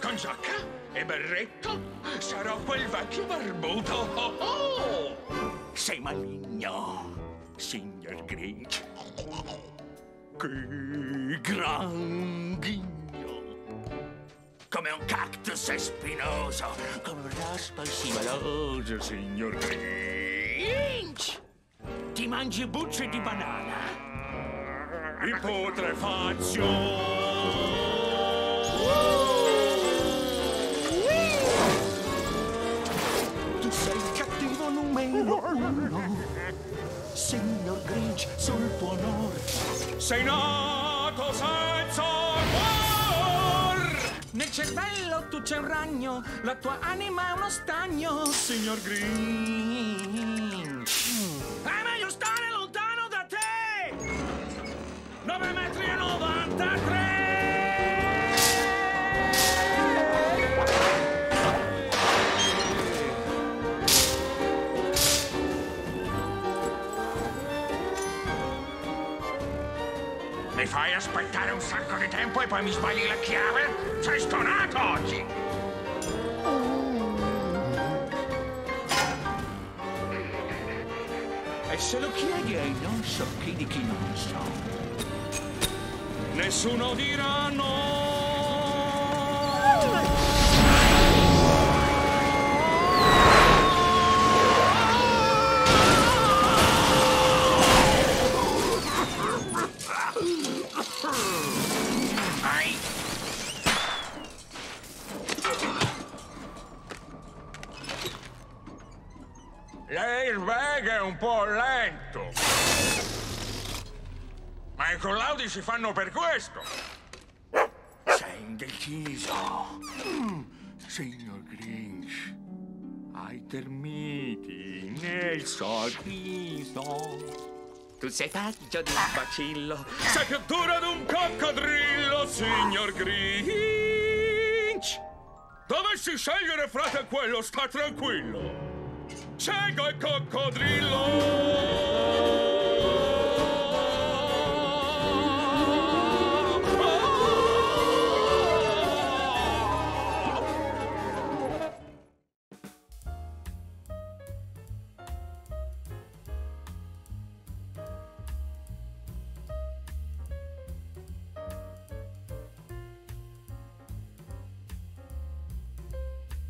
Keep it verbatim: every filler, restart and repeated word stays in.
Con giacca e berretto sarò quel vecchio barbuto. Oh, oh. Sei maligno, signor Grinch. Che gran ghigno. Come un cactus è spinoso, come un raspo scivoloso, signor Grinch. Ti mangi bucce di banana. In putrefazio. Tu sei il cattivo numero uno, signor Grinch, sul tuo onore. Sei nato senza cuor. Nel cervello tu c'è un ragno, la tua anima è uno stagno, signor Grinch. È meglio stare lontano da te! nove metri e novantatré! Mi fai aspettare un sacco di tempo e poi mi sbagli la chiave? Sei stonato oggi! E se lo chiedi ai non so chi di chi non so, Nessuno dirà no! ai! L'airbag è un po' lento. Ma i collaudi si fanno per questo. Sei indeciso. Mm, signor Grinch, hai termiti nel sorriso. Tu sei peggio di un bacillo. Sei più duro di un coccodrillo, signor Grinch. Dovessi scegliere fra te quello, sta tranquillo. Scelgo il coccodrillo.